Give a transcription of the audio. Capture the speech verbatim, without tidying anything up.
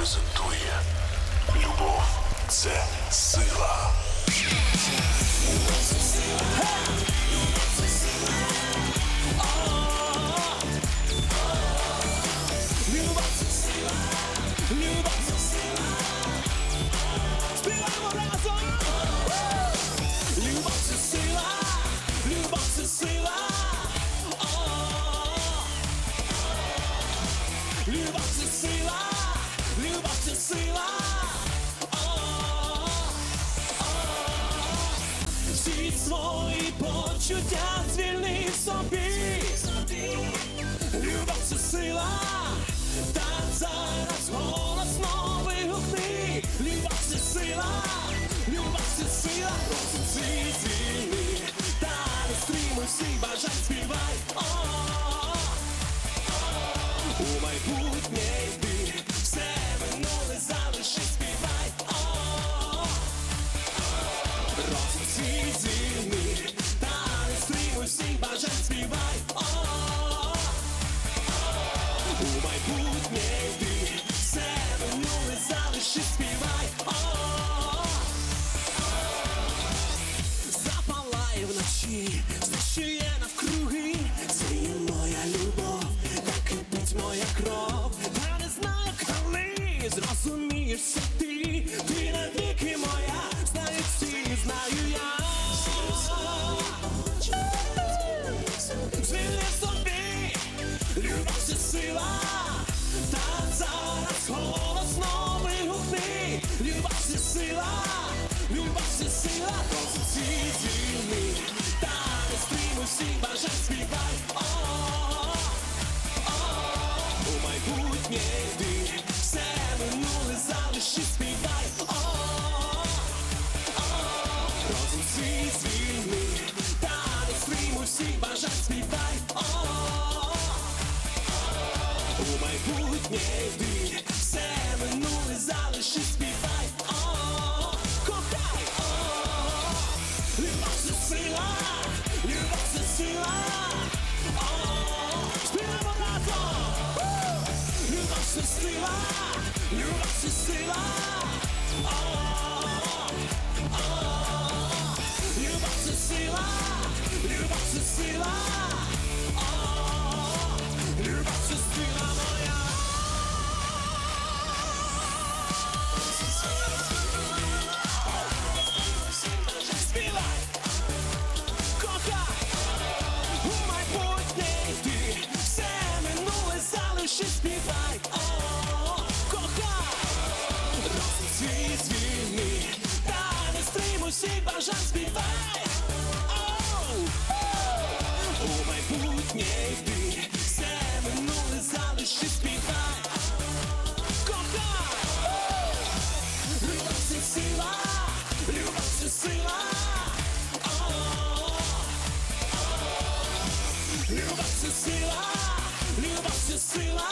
презентує Любов – це сила. Любов це сила, любов це сила. Всі свої почуття звільни в собі. Любов це сила, та зараз голосно вигукни. Любов це сила, любов це сила. Розум свій звільни, та не стримуй всіх бажань, співай. У майбутнє йди, все минуле залиши, співай. Розум свій звільни, та не стримуй всіх бажань, співай. У майбутнє йди, все минуле залиши, співай. Запалає вночі, знищує навкруги. Це є моя любов, так кипить моя кров. Я не знаю, коли зрозумієш все ти. Ти навіки моя, знають всі, знаю я. Звільни собі, любов це сила, та зараз голосно вигукни. Любов це сила, любов це сила. Розум свій звільни, та не стримуй всіх бажань, співай. У майбутнє йди, все минуле залиши, співай. Розум свій звільни, та не стримуй всіх бажань, співай. У майбутнє йди, все минуле залиши, співай. Кохай! Любов це сила, любов це сила. Співаємо разом! Любов це сила, любов це сила. Любов це сила, любов це сила. Любов це сила моя. Співай! Кохай! У майбутнє йди, все минуле залиши, співай. Кохай! Розум свій звільни, та не стримуй всіх бажань, співай. У майбутнє йди, все минуле залиши, співай. Кохай! Любов це сила, любов це сила. Любов це сила, любов це сила.